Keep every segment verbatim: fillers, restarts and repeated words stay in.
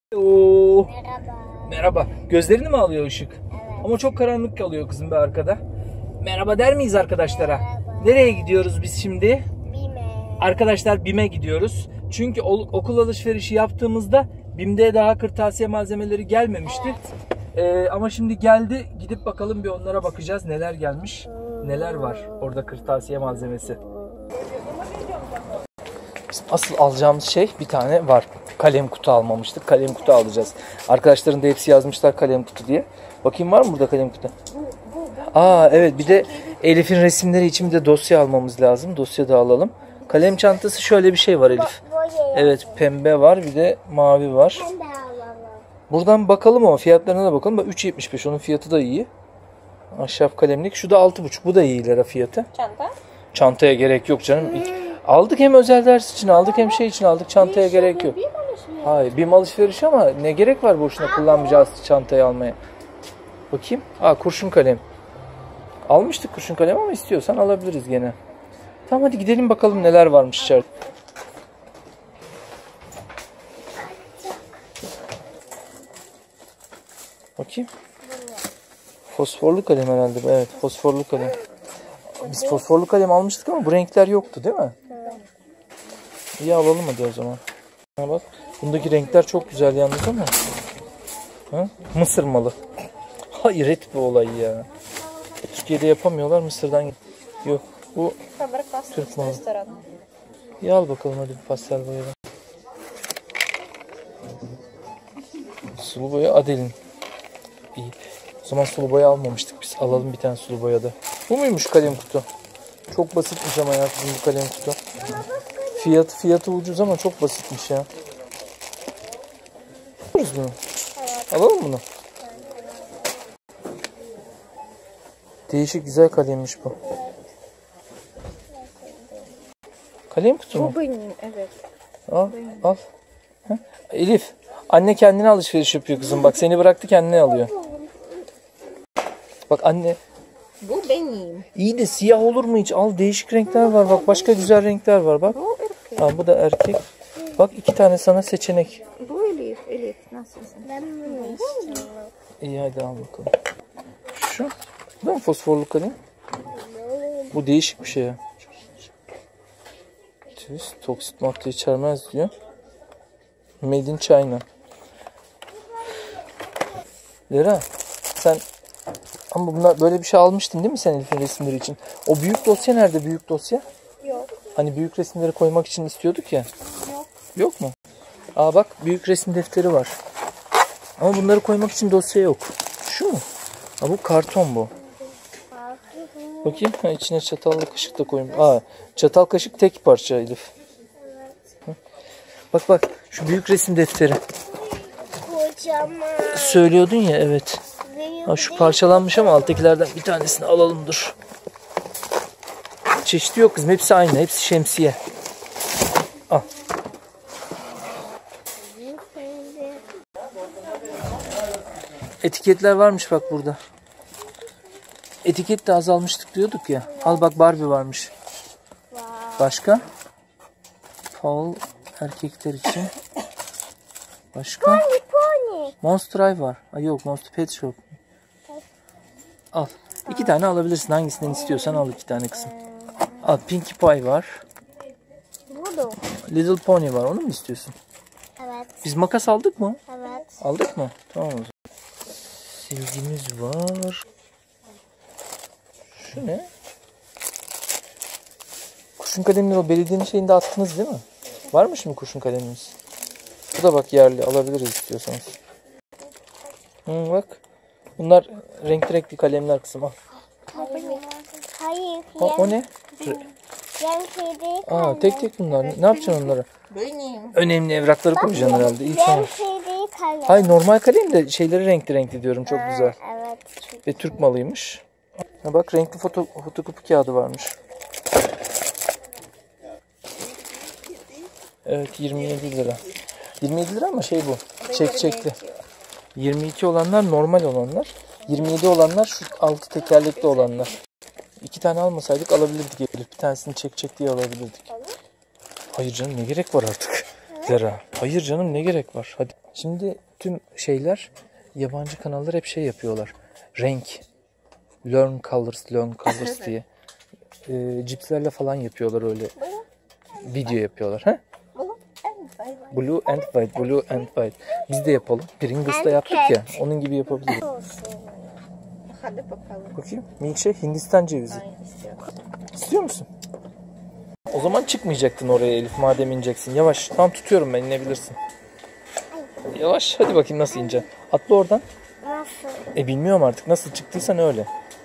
Oo. Merhaba. Merhaba. Gözlerini mi alıyor ışık? Evet. Ama çok karanlık kalıyor kızım be arkada. Merhaba der miyiz arkadaşlara? Merhaba. Nereye gidiyoruz biz şimdi? Bime. Arkadaşlar BİM'e gidiyoruz. Çünkü okul alışverişi yaptığımızda BİM'de daha kırtasiye malzemeleri gelmemişti. Ee, ama şimdi geldi. Gidip bakalım bir onlara bakacağız. Neler gelmiş? Neler var orada kırtasiye malzemesi? Bizim asıl alacağımız şey bir tane var. Kalem kutu almamıştık. Kalem kutu alacağız. Arkadaşların da hepsi yazmışlar kalem kutu diye. Bakayım var mı burada kalem kutu? Aa evet, bir de Elif'in resimleri için bir de dosya almamız lazım. Dosya da alalım. Kalem çantası şöyle bir şey var Elif. Evet, pembe var, bir de mavi var. Ben de alalım. Buradan bakalım ama fiyatlarına da bakalım. Bak üç yetmiş beş, onun fiyatı da iyi. Ahşap kalemlik. Şu da altı buçuk. Bu da iyi lira fiyatı. Çanta? Çantaya gerek yok canım. İlk aldık, hem özel ders için aldık hem şey için aldık. Çantaya gerek yok. Hayır, BİM alışverişi ama ne gerek var boşuna kullanmayacağız çantayı almaya. Bakayım. Aa, kurşun kalem. Almıştık kurşun kalem ama istiyorsan alabiliriz gene. Tamam, hadi gidelim bakalım neler varmış içeride. Bakayım. Fosforlu kalem herhalde bu. Evet, fosforlu kalem. Biz fosforlu kalem almıştık ama bu renkler yoktu değil mi? Evet. İyi, alalım hadi o zaman. Ha bak, bundaki renkler çok güzel yalnız ama. Ha? Mısır malı. Hayret bir olay ya. Türkiye'de yapamıyorlar, Mısır'dan. Yok, bu Türk malı. İyi, al bakalım hadi bir pastel boyadan. Sulu boya Adel'in. İyi. O zaman sulu boya almamıştık biz. Alalım bir tane sulu boya da. Bu muymuş kalem kutu? Çok basitmiş ama ya bizim bu kalem kutu. Fiyat, fiyatı ucuz ama çok basitmiş ya. Alırız bunu. Alalım bunu. Değişik güzel kalemmiş bu. Kalem kutu mu? Bu benim, evet. Al, al. Heh. Elif, anne kendine alışveriş yapıyor kızım. Bak seni bıraktı, kendine alıyor. Bak anne. Bu benim. İyi de siyah olur mu hiç? Al, değişik renkler var. Bak başka güzel renkler var bak. Bu erkek. Ha, bu da erkek. Bak iki tane sana seçenek. Bu Elif, Elif. Nasılsın? Ben bunu istiyorum. İyi, hadi al bakalım. Şu. Bu da mı fosforlu kalem? Bu değişik bir şey ya. Twist, toksit madde içermez diyor. Made in China. Lera, sen ama bunlar böyle bir şey almıştın değil mi sen Elif'in resimleri için? O büyük dosya nerede, büyük dosya? Yok. Hani büyük resimleri koymak için istiyorduk ya. Yok. Yok mu? Aa bak, büyük resim defteri var. Ama bunları koymak için dosya yok. Şu mu? Aa, bu karton bu. Bakayım. Ha, içine çatallı kaşık da koyayım. Aa, çatal kaşık tek parça Elif. Evet. Bak bak, şu büyük resim defteri. Kocaman. Söylüyordun ya, evet. Büyük. Ha, şu parçalanmış ama alttakilerden bir tanesini alalım, dur. Çeşidi yok kızım, hepsi aynı, hepsi şemsiye. Al. Etiketler varmış bak burada. Etiket de azalmıştık diyorduk ya. Al bak, Barbie varmış. Başka? Paul erkekler için. Başka? Pony. Monster High var. Ay yok, Monster Pet Shop. Al. İki tane alabilirsin. Hangisinden istiyorsan al iki tane kızım. Al, Pinkie Pie var. Bu da. Little Pony var. Onu mu istiyorsun? Evet. Biz makas aldık mı? Evet. Aldık mı? Tamam o zaman. Silgimiz var. Şu ne? Kurşun kalemleri o belediyenin şeyinde attınız değil mi? Var mı şimdi kurşun kalemimiz? Bu da bak yerli. Alabiliriz istiyorsanız. Hı, bak. Bunlar renkli renkli kalemler kızım. Al. Hayır. Hayır. O, o ne? Yan şeyde Aa, tek tek bunlar. Ne yapacaksın onları? Benim. Önemli evrakları koyacaksın herhalde. İyi, yan tamam. şeyde kalem. Hayır, normal kalem de şeyleri renkli renkli diyorum. Çok güzel. Evet. Ve Türk malıymış. Ha, bak renkli foto, fotokopi kağıdı varmış. Evet, yirmi yedi lira. yirmi yedi lira ama şey bu. Çek çekti. yirmi iki olanlar normal olanlar. yirmi yedi olanlar şu altı tekerlekli olanlar. İki tane almasaydık alabilirdik Elif. Bir tanesini çek çek diye alabilirdik. Hayır canım, ne gerek var artık. Renklere. Hayır canım, ne gerek var? Hadi. Şimdi tüm şeyler, yabancı kanallar hep şey yapıyorlar. Renk. Learn colors, learn colors diye. Ee, cipslerle falan yapıyorlar öyle. Video yapıyorlar. Ha? Blue and white, blue and white. Biz de yapalım. Pringles'da yaptık ya. Onun gibi yapabiliriz. Hadi bakalım. Bakayım. Milkshake Hindistan cevizi. İstiyor musun? O zaman çıkmayacaktın oraya Elif, madem ineceksin. Yavaş. Tam tutuyorum ben, inebilirsin. Yavaş. Hadi bakayım nasıl ineceksin. Atla oradan. Nasıl? E bilmiyorum artık. Nasıl çıktıysan öyle.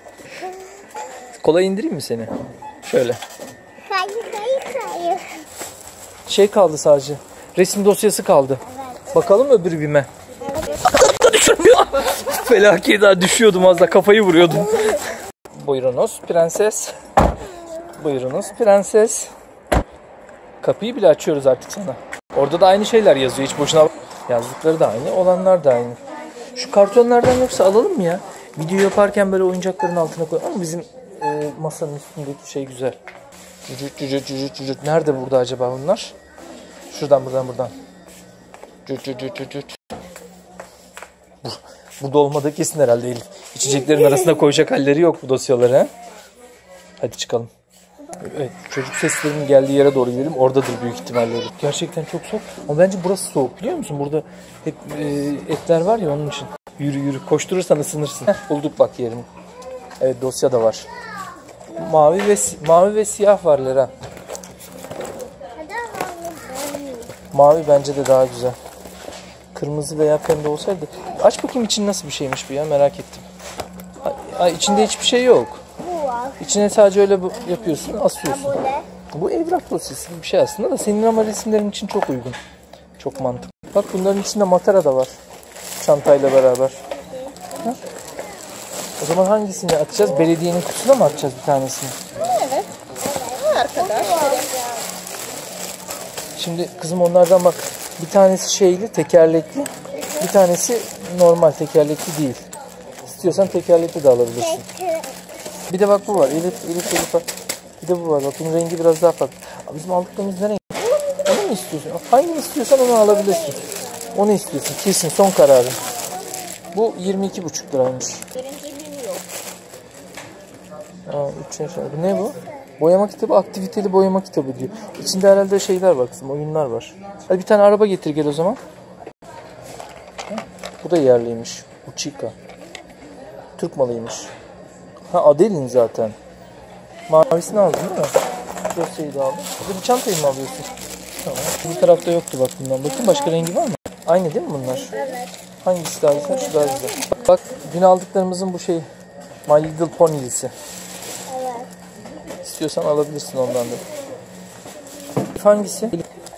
Kolay indireyim mi seni? Şöyle. Hayır, hayır, hayır. Şey kaldı sadece. Resim dosyası kaldı. Evet. Bakalım öbür bime. Düşürmüyor. Felaket, daha düşüyordum az da, kafayı vuruyordum. Buyurunuz prenses. Buyurunuz prenses. Kapıyı bile açıyoruz artık sana. Orada da aynı şeyler yazıyor. Hiç boşuna yazdıkları da aynı, olanlar da aynı. Şu kartonlardan yoksa alalım mı ya? Video yaparken böyle oyuncakların altına koy. Ama bizim e, masanın üstündeki şey güzel. Cücüt cücüt cücüt cücüt. Nerede burada acaba bunlar? Şuradan buradan buradan. Cücüt cücüt cücüt. Bu, burada olmadığı kesin herhalde Elif. İçeceklerin arasına koyacak halleri yok bu dosyaları. He? Hadi çıkalım. Evet, çocuk seslerinin geldiği yere doğru gidelim. Oradadır büyük ihtimalle. Gerçekten çok soğuk. Ama bence burası soğuk, biliyor musun? Burada hep e, etler var ya, onun için. Yürü yürü. Koşturursan ısınırsın. Heh, bulduk bak yerini. Evet, dosya da var. Mavi ve mavi ve siyah var Lera. Hadi alalım. Mavi bence de daha güzel. Kırmızı veya pembe olsaydı. Aç bakayım için nasıl bir şeymiş bu ya, merak ettim. Ay, ay, içinde hiçbir şey yok. Bu var. İçine sadece öyle bu, yapıyorsun, asıyorsun. Bu ne? Bu evrak dosyası gibi bir şey aslında da senin ama resimlerin için çok uygun. Çok mantıklı. Bak bunların içinde matara da var. Çantayla beraber. Ha? O zaman hangisini atacağız? Belediyenin kutusuna mı atacağız bir tanesini? Evet. Arkadaş. Şimdi kızım onlardan bak. Bir tanesi şeyli, tekerlekli. Bir tanesi normal, tekerlekli değil. İstiyorsan tekerlekli de alabilirsin. Bir de bak bu var. Elif, Elif, Elif bak. Bir de bu var. Bak bunun rengi biraz daha farklı. Bizim aldıklarımız ne renk? Onu mu istiyorsun? Hangini istiyorsan onu alabilirsin. Onu istiyorsun. Kesin son kararın. Bu yirmi iki buçuk liraymış. Aa, üç yaş. Bu ne bu? Boyama kitabı, aktiviteli boyama kitabı diyor. İçinde herhalde şeyler var kızım, oyunlar var. Hadi bir tane araba getir gel o zaman. Bu da yerliymiş. Bu Chica. Türk malıymış. Ha, Adelin zaten. Mavisini aldın değil mi? Dosyayı da aldın. Bir çantayı mı alıyorsun? Tamam. Bu tarafta yoktu bak bundan. Bakın başka rengi var mı? Aynı değil mi bunlar? Evet. Hangisi daha güzel? Şu daha güzel. Bak dün aldıklarımızın bu şey My Little Pony'lisi. Evet. İstiyorsan alabilirsin ondan da. Hangisi?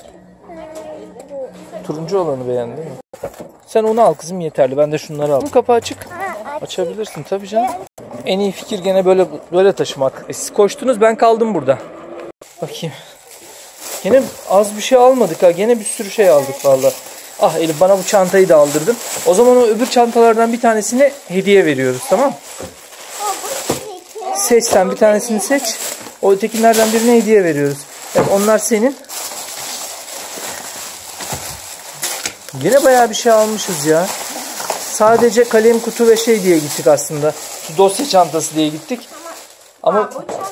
Turuncu olanı beğendin değil mi? Sen onu al kızım, yeterli. Ben de şunları al. Bu kapağı açık. Açabilirsin tabii canım. En iyi fikir gene böyle böyle taşımak. E siz koştunuz, ben kaldım burada. Bakayım. Gene az bir şey almadık ha. Gene bir sürü şey aldık vallahi. Ah Elif, bana bu çantayı da aldırdın. O zaman o öbür çantalardan bir tanesini hediye veriyoruz, tamam? Seç sen bir tanesini seç. O ötekilerden birine hediye veriyoruz. Yani onlar senin. Yine bayağı bir şey almışız ya. Sadece kalem kutu ve şey diye gittik aslında. Şu dosya çantası diye gittik. Ama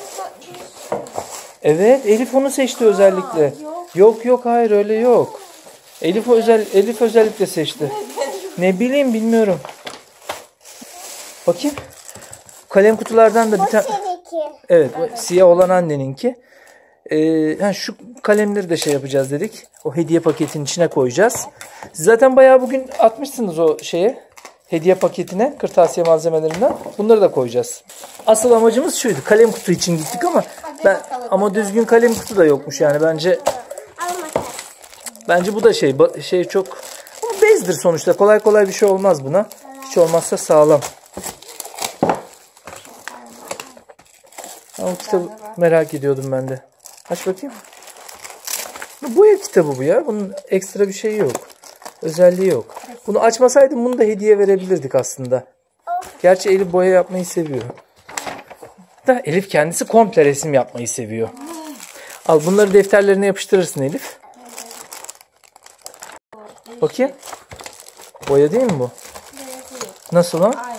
evet, Elif onu seçti özellikle. Yok yok, hayır öyle yok. Elif özel Elif özellikle seçti. Ne bileyim, bilmiyorum. Bakayım. Kalem kutulardan da bir tane. Evet, o siyah olan anneninki. Ee, şu kalemleri de şey yapacağız dedik. O hediye paketinin içine koyacağız. Siz zaten bayağı bugün atmışsınız o şeye. Hediye paketine, kırtasiye malzemelerinden. Bunları da koyacağız. Asıl amacımız şuydu. Kalem kutu için gittik ama ben ama düzgün kalem kutu da yokmuş yani. Bence bence bu da şey şey çok bu bezdir sonuçta. Kolay kolay bir şey olmaz buna. Hiç olmazsa sağlam. Ama kitabı merak ediyordum ben de. Aç bakayım. Bu boya kitabı bu ya. Bunun ekstra bir şeyi yok. Özelliği yok. Bunu açmasaydım bunu da hediye verebilirdik aslında. Gerçi Elif boya yapmayı seviyor. Da Elif kendisi komple resim yapmayı seviyor. Al bunları defterlerine yapıştırırsın Elif. Bakayım. Boya değil mi bu? Nasıl o? Aynı.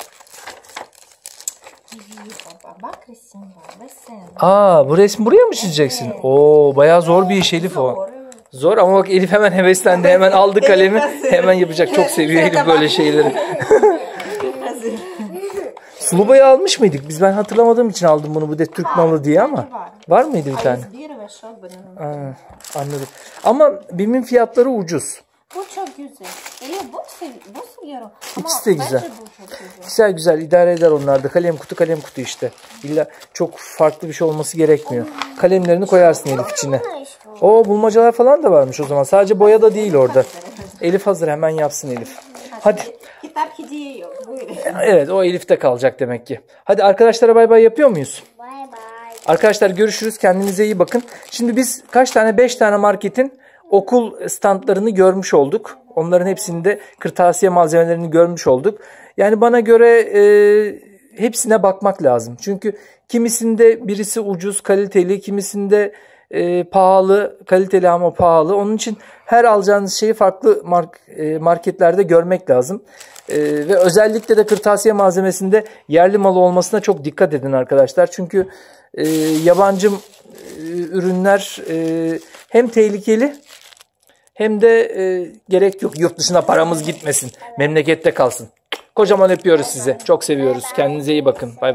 İyi baba. Bak resim var. Ve sen. Aa, bu resmi buraya mı çizeceksin? Oo, bayağı zor bir iş Elif o. Zor, evet. Zor ama bak Elif hemen heveslendi. Hemen aldı kalemi. Hemen yapacak. Çok seviyor Elif böyle şeyleri. Hazır. Sulu boya almış mıydık? Biz ben hatırlamadığım için aldım bunu. Bu da Türk malı diye ama. Var. Var mıydı bir tane? Bir ve şobanın. Ha, anladım. Ama BİM'in fiyatları ucuz. Bu çok güzel. Elif bu, sev bu seviyorum. Ama İkisi de güzel. bence bu çok güzel. Güzel güzel idare eder onlar da. Kalem kutu kalem kutu işte. İlla çok farklı bir şey olması gerekmiyor. Kalemlerini koyarsın Elif içine. O bulmacalar falan da varmış o zaman. Sadece boya da değil orada. Elif hazır, hemen yapsın Elif. Hadi. Kitap hediye yok. Buyurun. Evet, o Elif'te kalacak demek ki. Hadi arkadaşlara bay bay yapıyor muyuz? Bay bay. Arkadaşlar görüşürüz. Kendinize iyi bakın. Şimdi biz kaç tane? beş tane marketin okul standlarını görmüş olduk. Onların hepsinde kırtasiye malzemelerini görmüş olduk. Yani bana göre e, hepsine bakmak lazım. Çünkü kimisinde birisi ucuz, kaliteli, kimisinde e, pahalı, kaliteli ama pahalı. Onun için her alacağınız şeyi farklı mark, e, marketlerde görmek lazım. E, ve özellikle de kırtasiye malzemesinde yerli malı olmasına çok dikkat edin arkadaşlar. Çünkü e, yabancı e, ürünler e, hem tehlikeli hem de e, gerek yok. Yurt dışına paramız gitmesin. Memlekette kalsın. Kocaman öpüyoruz sizi. Çok seviyoruz. Kendinize iyi bakın. Bay bay.